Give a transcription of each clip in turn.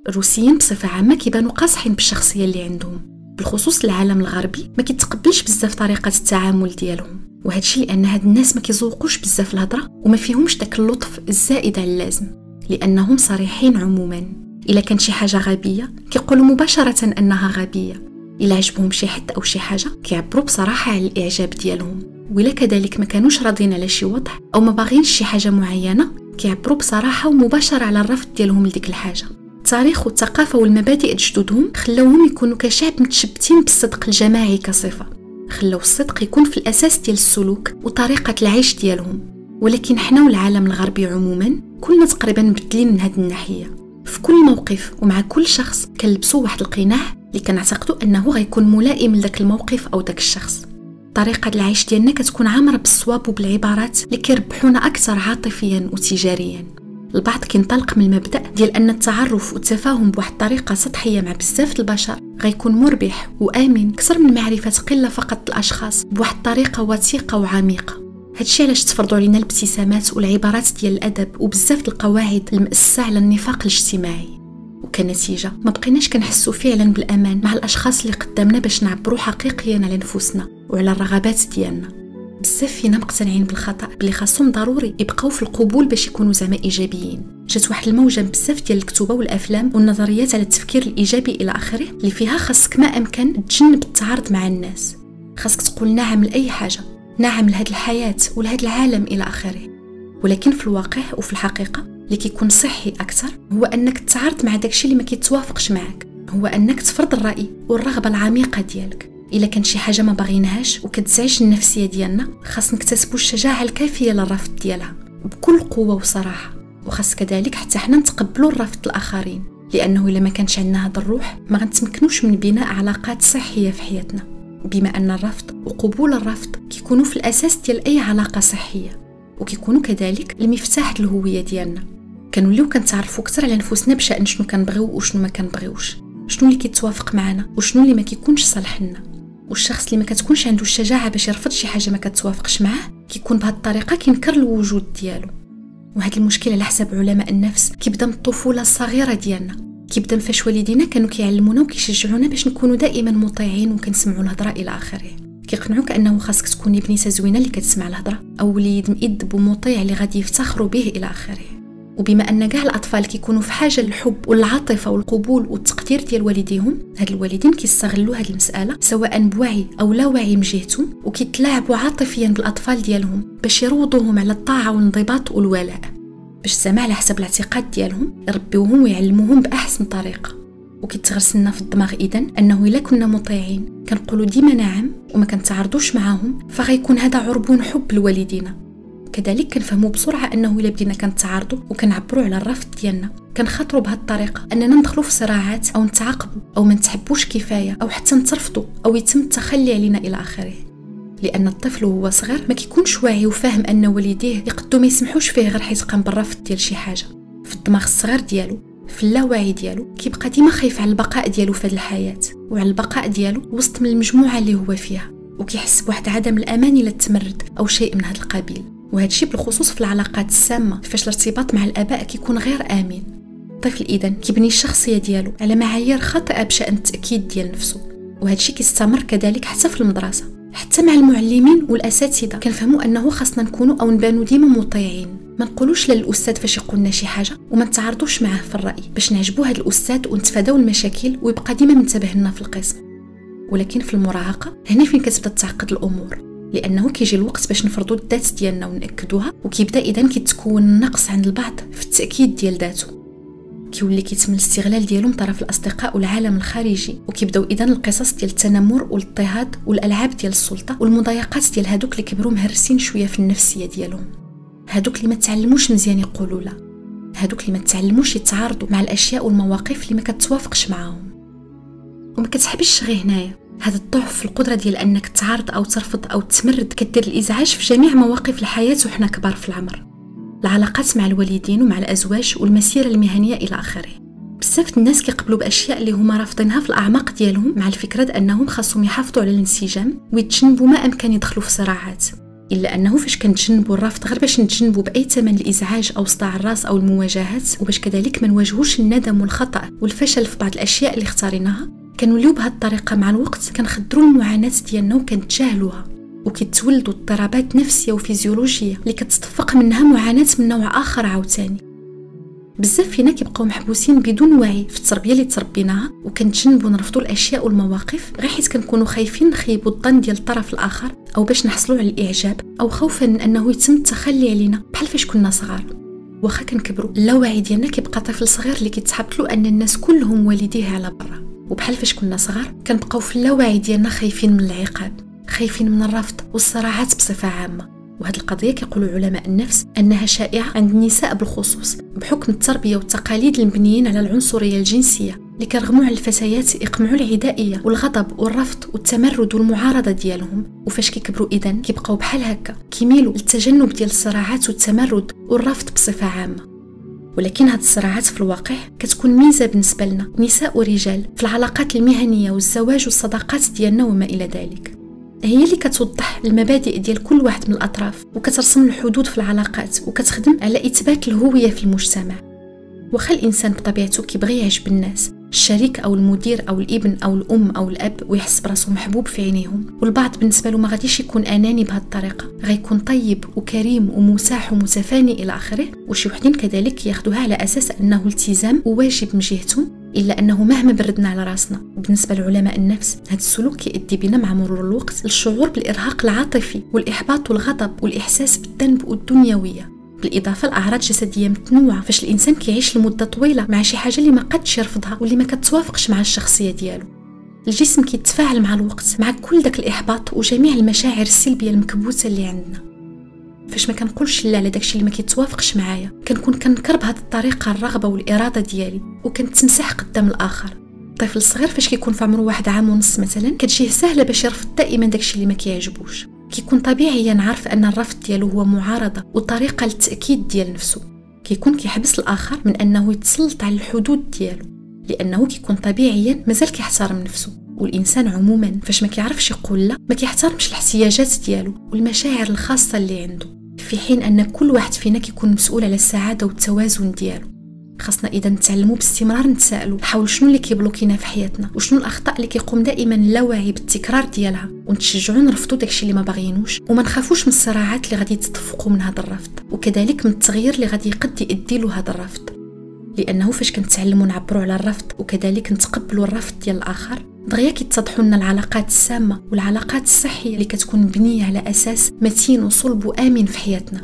الروسيين بصفه عامه كيبانوا قاصحين بالشخصيه اللي عندهم، بالخصوص العالم الغربي ما كيتقبلش بزاف طريقه التعامل ديالهم، وهذا الشيء لان هاد الناس ما كيزوقوش بزاف الهضره وما فيهمش داك اللطف الزائد على اللازم، لانهم صريحين عموما. الا كان شي حاجه غبيه كيقولوا مباشره انها غبيه، الا عجبهم شي حد او شي حاجه كيعبروا بصراحه على الاعجاب ديالهم، ولا كذلك ما كانوش راضين على شي وضع او ما باغينش شي حاجه معينه كيعبروا بصراحه ومباشره على الرفض ديالهم لديك الحاجه. التاريخ والثقافه والمبادئ جدودهم خلاوهم يكونوا كشعب متشبتين بالصدق الجماعي كصفه، خلاو الصدق يكون في الاساس ديال السلوك وطريقه العيش ديالهم. ولكن حنا والعالم الغربي عموما كلنا تقريبا مبدلين من هذه الناحيه، في كل موقف ومع كل شخص كنلبسوا واحد القناع اللي كنعتقدوا انه غيكون ملائم لذاك الموقف او داك الشخص. طريقه العيش ديالنا كتكون عامره بالصواب وبالعبارات اللي كيربحونا اكثر عاطفيا وتجاريا. البعض كينطلق من المبدا ديال ان التعرف والتفاهم بواحد الطريقه سطحيه مع بزاف البشر غيكون مربح وامن اكثر من معرفه قله فقط الاشخاص بواحد الطريقه وثيقه وعميقه. هادشي علاش تفرضوا علينا الابتسامات والعبارات ديال الادب وبزاف القواعد المؤسسه على النفاق الاجتماعي، وكنتيجه ما بقيناش كنحسوا فعلا بالامان مع الاشخاص اللي قدامنا باش نعبروا حقيقيا على نفوسنا وعلى الرغبات ديالنا. بزاف فينا مقتنعين بالخطا بلي خاصهم ضروري يبقاو في القبول باش يكونوا زعما ايجابيين. جات واحد الموجه بزاف ديال الكتب والافلام والنظريات على التفكير الايجابي الى اخره اللي فيها خاصك ما امكن تجنب التعارض مع الناس، خاصك تقول نعم لاي حاجه، نعم لهاد الحياه ولهاد العالم الى اخره. ولكن في الواقع وفي الحقيقه اللي كيكون صحي اكثر هو انك تتعارض مع داكشي اللي ما كيتوافقش معك، هو انك تفرض الراي والرغبه العميقه ديالك. الا كان شي حاجه ما باغينهاش وكتزعج النفسيه ديالنا خاص نكتسبوا الشجاعه الكافيه للرفض ديالها بكل قوه وصراحه، وخاص كذلك حتى حنا نتقبلوا الرفض الاخرين، لانه الا ما كانش عندنا هذا الروح ما غنتمكنوش من بناء علاقات صحيه في حياتنا، بما ان الرفض وقبول الرفض كيكونوا في الاساس ديال اي علاقه صحيه، وكيكونوا كذلك المفتاح الهويه ديالنا. كنوليو كنتعرفوا اكثر على نفوسنا بشان شنو كنبغيو وشنو ما كنبغيوش، شنو اللي كيتوافق معنا وشنو اللي ما كيكونش صالح لنا. والشخص اللي ما كتكونش عنده الشجاعه باش يرفض شي حاجه ما كتوافقش معاه كيكون بهذه الطريقه كينكر الوجود ديالو. وهذا المشكل على حسب علماء النفس كيبدا من الطفوله الصغيره ديالنا، كيبدا فاش والدينا كانوا كيعلمونا وكيشجعونا باش نكونوا دائما مطيعين وكنسمعوا الهضره الى اخره. كيقنعوك انه خاصك تكوني بنيته زوينه اللي كتسمع الهضره، او وليد مؤدب ومطيع اللي غادي يفتخروا به الى اخره. وبما ان كاع الاطفال كيكونوا في حاجه للحب والعاطفه والقبول والتقدير ديال والديهم، هاد الوالدين كيستغلوا هاد المساله سواء بوعي او لا وعي من جهتهم، وكيتلاعبوا عاطفيا بالاطفال ديالهم باش يروضوهم على الطاعه والانضباط والولاء، باش زعما على حسب الاعتقاد ديالهم يربيوهم ويعلموهم باحسن طريقه. وكيتغرس لنا في الدماغ اذا انه الا كنا مطيعين كنقولوا ديما نعم وما كنتعارضوش معاهم فغيكون هذا عربون حب لوالدينا. كذلك كنفهموا بسرعه انه الا بدينا كنتعارضوا وكنعبروا على الرفض ديالنا كنخاطروا بهذه الطريقه اننا ندخلوا في صراعات او نتعاقبوا او ما نتحبوش كفايه او حتى نترفضوا او يتم التخلي علينا الى اخره. لان الطفل وهو صغير ما كيكونش واعي وفاهم ان والديه يقدروا ما يسمحوش فيه غير حيت قام بالرفض ديال شي حاجه. في الدماغ الصغير ديالو في اللاوعي ديالو كيبقى ديما خايف على البقاء ديالو في هذه الحياه وعلى البقاء ديالو وسط من المجموعه اللي هو فيها، وكيحس بواحد عدم الامان الى التمرد او شيء من هذا القبيل. وهذا الشيء بالخصوص في العلاقات السامه فاش الارتباط مع الاباء كيكون غير امن. الطفل اذا كيبني الشخصيه ديالو على معايير خاطئه بشان التاكيد ديال نفسه، وهذا الشيء كيستمر كذلك حتى في المدرسه، حتى مع المعلمين والاساتذه كنفهموا انه خاصنا نكونوا او نبانوا ديما مطيعين، ما نقولوش للاستاذ فاش يقولنا شي حاجه وما نتعارضوش معاه في الراي باش نعجبوا هذا الاستاذ ونتفاداو المشاكل ويبقى ديما منتبه لنا في القسم. ولكن في المراهقه هنا فين كتبدا تعقد الامور، لانه كيجي الوقت باش نفرضوا الذات ديالنا وناكدوها، وكيبدا اذا كيتكون النقص عند البعض في التاكيد ديال ذاته، كيولي كيتم الاستغلال ديالو من طرف الاصدقاء والعالم الخارجي، وكيبداو اذا القصص ديال التنمر والاضطهاد والالعاب ديال السلطه والمضايقات ديال هادوك اللي كبروا مهرسين شويه في النفسيه ديالهم، هادوك اللي ما تعلموش مزيان يقولوا لا، هادوك اللي ما تعلموش يتعارضوا مع الاشياء والمواقف اللي ما كتوافقش معاهم. وما كتحبش غير هنايا هذا الضعف في القدره ديال انك تعارض او ترفض او تمرد كدير الازعاج في جميع مواقف الحياه وحنا كبار في العمر، العلاقات مع الوالدين ومع الازواج والمسيره المهنيه الى اخره. بزاف الناس كيقبلوا باشياء اللي هما رافضينها في الاعماق ديالهم، مع الفكره انهم خاصهم يحافظوا على الانسجام ويتجنبوا ما امكن يدخلوا في صراعات. الا انه فاش كنتجنبوا الرفض غير باش نتجنبوا باي ثمن الازعاج او صداع الراس او المواجهات، وباش كذلك ما نواجهوش الندم والخطا والفشل في بعض الاشياء اللي اختاريناها، كنوليو بهذه الطريقه مع الوقت كنخدروا المعاناه ديالنا وكنتجاهلوها، وكيتولدوا اضطرابات نفسيه وفيزيولوجيه اللي كتستفق منها معاناه من نوع اخر عاوتاني. بزاف فينا كيبقاو محبوسين بدون وعي في التربيه اللي تربيناها، وكنتجنبوا نرفضوا الاشياء والمواقف غير حيت كنكونوا خايفين نخيبوا الظن ديال الطرف الاخر، او باش نحصلوا على الاعجاب، او خوفا من انه يتم التخلي علينا بحال فاش كنا صغار. واخا كنكبروا اللاوعي ديالنا كيبقى طفل صغير اللي كيتحط له ان الناس كلهم والديه على برا، وبحال فاش كنا صغار كنبقاو في اللاوعي ديالنا خايفين من العقاب، خايفين من الرفض والصراعات بصفه عامه. وهذه القضيه كيقولوا علماء النفس انها شائعه عند النساء بالخصوص، بحكم التربيه والتقاليد المبنيين على العنصريه الجنسيه اللي كرغموا على الفتيات يقمعوا العدائيه والغضب والرفض والتمرد والمعارضه ديالهم، وفاش كيكبروا اذا كيبقاو بحال هكا كيميلوا للتجنب ديال الصراعات والتمرد والرفض بصفه عامه. ولكن هاد الصراعات في الواقع كتكون ميزه بالنسبه لنا نساء ورجال في العلاقات المهنيه والزواج والصداقات ديالنا وما الى ذلك. هي اللي كتوضح المبادئ ديال كل واحد من الأطراف، وكترسم الحدود في العلاقات، وكتخدم على إثبات الهوية في المجتمع. وخا الإنسان بطبيعته كيبغي يعجب الناس، الشريك أو المدير أو الابن أو الأم أو الأب، ويحس براسو محبوب في عينيهم، والبعض بالنسبة له ما غاديش يكون أناني بهذه الطريقة، غيكون طيب وكريم ومساح ومتفاني إلى آخره. وشي وحدين كذلك ياخذوها على أساس أنه التزام وواجب من جهتهم، إلا أنه مهما بردنا على راسنا. بالنسبة لعلماء النفس هذا السلوك كيؤدي بنا مع مرور الوقت للشعور بالإرهاق العاطفي والإحباط والغضب والإحساس بالذنب والدنيوية، بالإضافة لأعراض جسدية متنوعة فاش الإنسان كيعيش لمدة طويلة مع شي حاجة اللي ما قدش يرفضها واللي ما كتوافقش مع الشخصية ديالو. الجسم كيتفاعل مع الوقت مع كل داك الإحباط وجميع المشاعر السلبية المكبوتة اللي عندنا. فاش ما كنقولش لا على داكشي اللي ما كيتوافقش معايا، كنكون كنكر بهذه الطريقه الرغبه والاراده ديالي وكنتمسح قدام الاخر. الطفل الصغير فاش كيكون في عمره 1 عام ونص مثلا كتجيه سهله باش يرفض دائما داكشي اللي ما كيعجبوش، كيكون طبيعيا عارف ان الرفض ديالو هو معارضه وطريقه للتاكيد ديال نفسه، كيكون كيحبس الاخر من انه يتسلط على الحدود ديالو، لانه كيكون طبيعيا مازال كيحترم نفسه. والانسان عموما فاش ما كيعرفش يقول لا ما كيحترمش الاحتياجات ديالو والمشاعر الخاصه اللي عنده، في حين ان كل واحد فينا كيكون مسؤول على السعاده والتوازن ديالو. خاصنا اذا نتعلموا باستمرار نتسائلوا حول شنو اللي كيبلوكينا في حياتنا، وشنو الاخطاء اللي كيقوم دائما اللاوعي بالتكرار ديالها، ونتشجعوا نرفضوا داكشي اللي ما باغيينوش، وما نخافوش من الصراعات اللي غادي يتدفقوا من هذا الرفض، وكذلك من التغيير اللي غادي يقد يؤدي له هذا الرفض. لانه فاش كنتعلموا نعبروا على الرفض وكذلك نتقبلوا الرفض ديال الاخر، دغيا كيتضحوا لنا العلاقات السامه والعلاقات الصحيه اللي كتكون مبنيه على اساس متين وصلب وامن في حياتنا.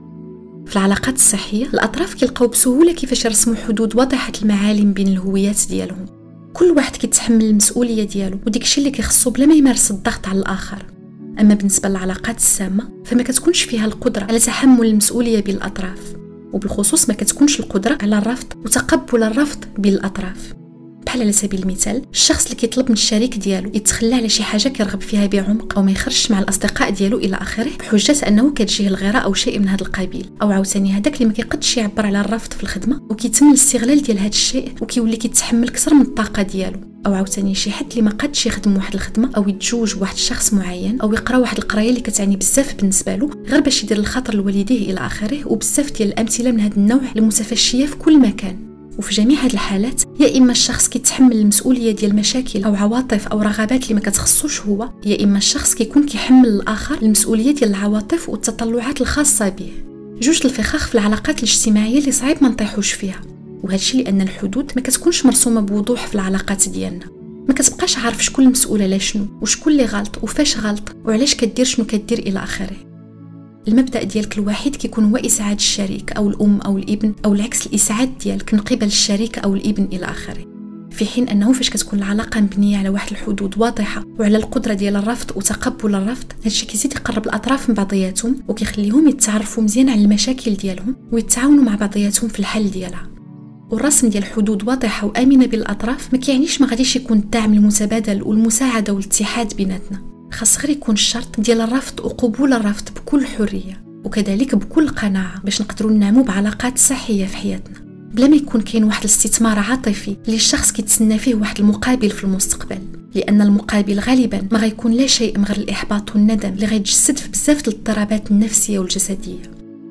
في العلاقات الصحيه الاطراف كيلقاو بسهوله كيفاش يرسموا حدود واضحه المعالم بين الهويات ديالهم، كل واحد كيتحمل المسؤوليه ديالو وديك الشيء اللي كيخصو بلا ما يمارس الضغط على الاخر. اما بالنسبه للعلاقات السامه فما كتكونش فيها القدره على تحمل المسؤوليه بين الاطراف، وبالخصوص ما كتكونش القدره على الرفض وتقبل الرفض بين الاطراف. بحال على سبيل المثال الشخص اللي كيطلب من الشريك ديالو يتخلى على شي حاجه كيرغب فيها بعمق، او ما يخرجش مع الاصدقاء ديالو الى اخره بحجه انه كتجيه الغيره او شيء من هذا القبيل، او عاوتاني هذاك اللي ما كيقدش يعبر على الرفض في الخدمه وكيتم الاستغلال ديال هذا الشيء وكيولي كيتحمل كثر من الطاقه ديالو، او عاوتاني شي حد اللي ما قدش يخدم واحد الخدمه او يتزوج بواحد الشخص معين او يقرا واحد القرايه اللي كتعني بزاف بالنسبه له غير باش يدير الخطر لوالديه الى اخره، وبزاف ديال الامثله من هذا النوع المتفشيه في كل مكان. وفي جميع هذه الحالات يا اما الشخص كيتحمل المسؤوليه ديال مشاكل او عواطف او رغبات اللي ما كتخصوش هو، يا اما الشخص كيكون كيحمل الاخر المسؤوليه ديال العواطف والتطلعات الخاصه به. جوج الفخاخ في العلاقات الاجتماعيه اللي صعيب ما نطيحوش فيها، وهذا الشيء لان الحدود ما كتكونش مرسومه بوضوح في العلاقات ديالنا. ما كتبقاش عارف شكون المسؤول على شنو وشكون اللي غلط وفاش غلط وعلاش كدير شنو كدير الى اخره. المبدا ديالك الوحيد كيكون هو اسعاد الشريك او الام او الابن، او العكس الاسعاد ديالك من قبل الشريك او الابن الى اخره. في حين انه فاش كتكون العلاقه مبنيه على واحد الحدود واضحه وعلى القدره ديال الرفض وتقبل الرفض، هادشي كيزيد يقرب الاطراف من بعضياتهم وكيخليهم يتعرفوا مزيان على المشاكل ديالهم ويتعاونوا مع بعضياتهم في الحل ديالها. والرسم ديال حدود واضحه وامنه بين الاطراف ما كيعنيش ما غاديش يكون الدعم المتبادل والمساعده والاتحاد بيناتنا، خاص غير يكون الشرط ديال الرفض وقبول الرفض بكل حريه وكذلك بكل قناعه باش نقدروا ننعموا بعلاقات صحيه في حياتنا، بلا ما يكون كاين واحد الاستثمار عاطفي اللي الشخص كيتسنى فيه واحد المقابل في المستقبل. لان المقابل غالبا ما غيكون لا شيء من غير الاحباط والندم اللي غيتجسد في بزاف الاضطرابات النفسيه والجسديه.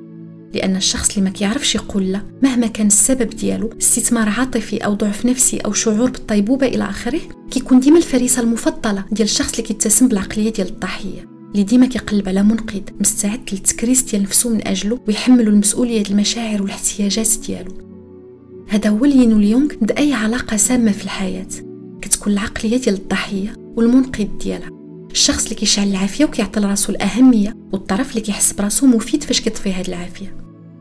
لان الشخص اللي ما كيعرفش يقول لا مهما كان السبب ديالو، استثمار عاطفي او ضعف نفسي او شعور بالطيبوبه الى اخره، كيكون ديما الفريسه المفضله ديال الشخص اللي كيتسم بالعقليه ديال الضحيه، اللي ديما كيقلب على منقذ مستعد للتكريس ديال نفسه من اجله ويحمل المسؤوليه ديال المشاعر والاحتياجات ديالو. هذا هو اللي ليونغ د اي علاقه سامه في الحياه كتكون العقليه ديال الضحيه والمنقذ ديالها، الشخص اللي كيشعل العافيه وكيعطي لراسو الاهميه، والطرف اللي كيحس براسو مفيد فاش كيطفي هاد العافيه.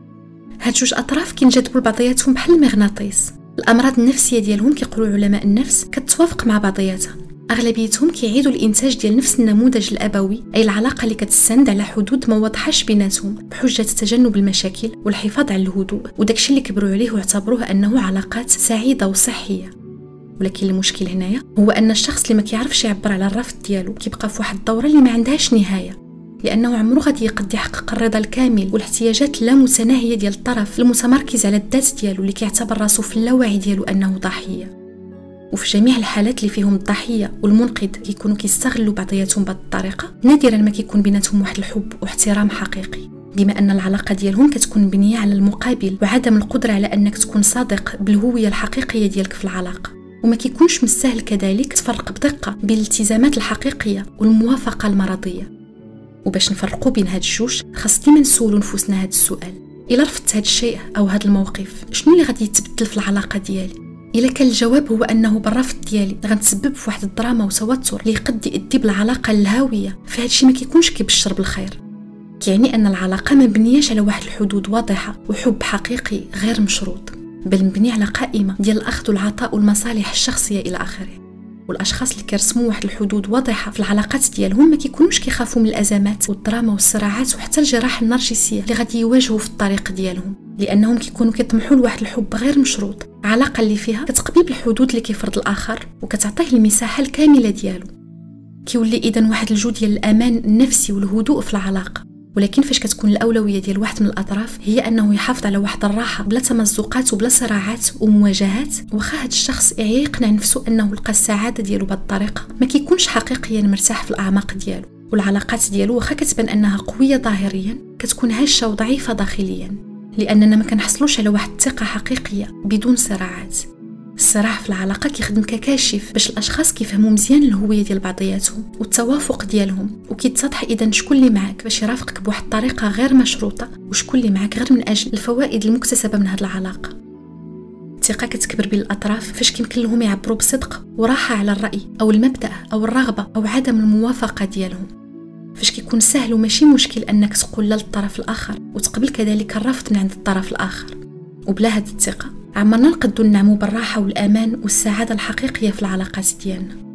هاد جوج اطراف كينجذبوا لبعضياتهم بحال المغناطيس. الامراض النفسيه ديالهم كيقولوا علماء النفس كتوافق مع بعضياتها، اغلبيتهم كيعيدوا الانتاج ديال نفس النموذج الابوي، اي العلاقه اللي كتستند على حدود ما واضحاش بيناتهم بحجه تجنب المشاكل والحفاظ على الهدوء، وداكشي اللي كبروا عليه واعتبروه انه علاقات سعيده وصحيه. ولكن المشكل هنايا هو ان الشخص اللي ما كيعرفش يعبر على الرفض ديالو كيبقى في واحد الدوره اللي ما عندهاش نهايه، لانه عمره غادي يقدر يحقق الرضا الكامل والاحتياجات اللامتناهيه ديال الطرف المتمركز على الذات ديالو اللي كيعتبر راسو في اللاوعي ديالو انه ضحيه. وفي جميع الحالات اللي فيهم الضحيه والمنقذ كيكونوا كيستغلوا بعضياتهم بهذه الطريقه، نادرا ما كيكون بيناتهم واحد الحب واحترام حقيقي، بما ان العلاقه ديالهم كتكون مبنيه على المقابل وعدم القدره على انك تكون صادق بالهويه الحقيقيه ديالك في العلاقه. وما كيكونش من السهل كذلك تفرق بدقه بين الالتزامات الحقيقيه والموافقه المرضيه. وباش نفرقوا بين هاد الجوج خاص ديما نسولوا نفوسنا هاد السؤال: الا رفضت هاد الشيء او هاد الموقف شنو اللي غادي يتبدل في العلاقه ديالي؟ الا كان الجواب هو انه بالرفض ديالي غنتسبب في واحد الدراما وتوتر اللي يقد يؤدي بالعلاقه للهاويه، فهاد الشيء ما كيكونش كيبشر بالخير. كيعني ان العلاقه ما مبنياش على واحد الحدود واضحه وحب حقيقي غير مشروط، بل مبني على قائمه ديال الاخذ والعطاء والمصالح الشخصيه الى اخره. والاشخاص اللي كيرسموا واحد الحدود واضحه في العلاقات ديالهم ما كيكونوش كيخافوا من الازمات والدراما والصراعات وحتى الجراح النرجسيه اللي غادي يواجهوا في الطريق ديالهم، لانهم كيكونوا كيطمحوا لواحد الحب غير مشروط، علاقه اللي فيها كتقبي بالحدود اللي كيفرض الاخر وكتعطيه المساحه الكامله ديالو. كيولي اذا واحد الجو ديال الامان النفسي والهدوء في العلاقه. ولكن فاش كتكون الاولويه ديال واحد من الاطراف هي انه يحافظ على واحد الراحه بلا تمزقات وبلا صراعات ومواجهات، واخا هاد الشخص يقنع نفسه انه لقى السعاده ديالو بهذه الطريقه ما كيكونش حقيقيا مرتاح في الاعماق ديالو، والعلاقات ديالو واخا كتبان انها قويه ظاهريا كتكون هشه وضعيفه داخليا، لاننا ما كنحصلوش على واحد الثقه حقيقيه بدون صراعات. الصراع في العلاقه كيخدم ككاشف باش الاشخاص كيفهموا مزيان الهويه ديال بعضياتهم والتوافق ديالهم، وكيتضح اذا شكون اللي معاك باش يرافقك بواحد الطريقه غير مشروطه وشكون اللي معاك غير من اجل الفوائد المكتسبه من هذه العلاقه. الثقه كتكبر بين الاطراف فاش كيمكن لهم يعبروا بصدق وراحه على الراي او المبدا او الرغبه او عدم الموافقه ديالهم، فاش كيكون سهل وماشي مشكل انك تقول لا للطرف الاخر وتقبل كذلك الرفض من عند الطرف الاخر. وبلا هذه الثقه عمرنا نقدروا ننعموا بالراحه والامان والسعاده الحقيقيه في العلاقات ديالنا.